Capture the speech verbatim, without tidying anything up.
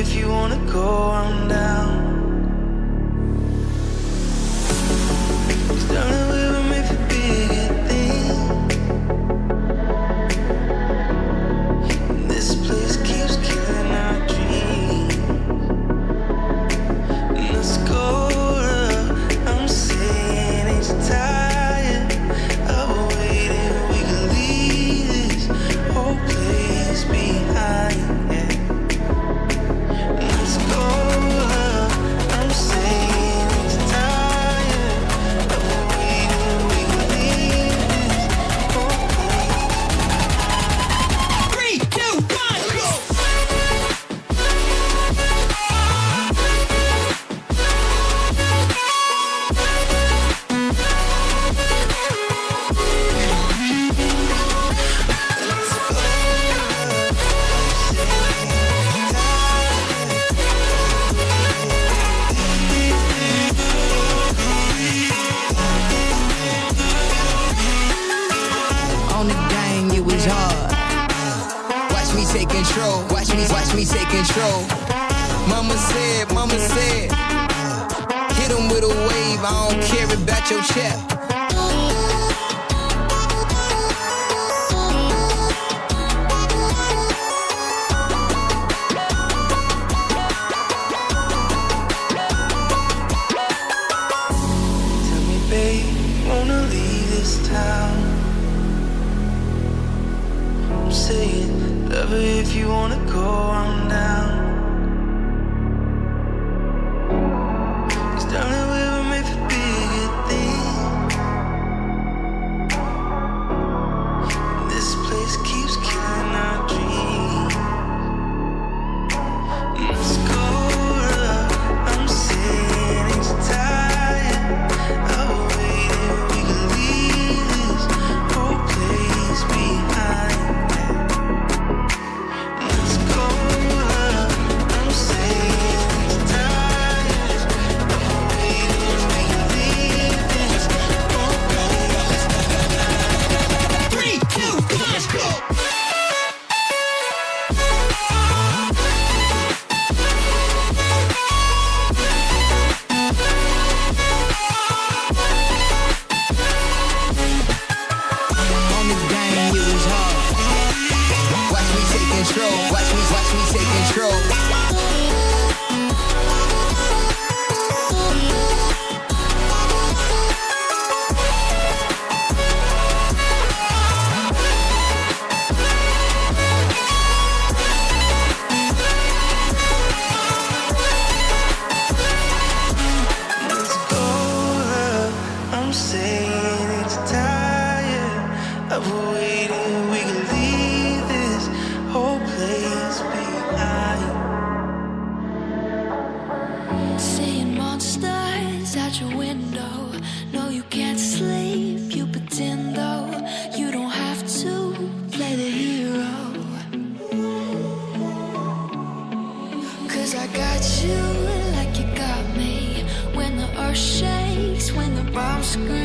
if you wanna go, I'm down. Cause darling, we were made for bigger things. This place keeps killing our dreams. Let's go, love. I'm saying it's tired of waiting. We could leave this whole place behind. Yeah. Let's go, love. I'm saying it's tired of waiting. We could leave this whole place. Three, two, one, go! On the gang, it was hard. Watch me take control. Watch me, watch me take control. Mama said, mama said, hit him with a wave. I don't care about your check. Tell me, babe, wanna leave this town? I'm saying, love her if you wanna go, I'm down. Cause darling, we were made for bigger things. This place keeps killing our dreams. Let's go, love. I'm saying it's tired of waiting. We could leave this whole place behind. Let's go, love. I'm saying it's tired of waiting. We could leave this whole place. Three, two, one, let's go. On the gang, it was hard. Watch me take control. Watch me, watch me take control. Let's go, love. I'm saying it's tired of waiting. We can leave this whole place behind. Seeing monsters out your window. No, you can't sleep. You pretend though you don't have to play the hero. Cause I got you like you got me. When the earth shakes, when the bombs scream.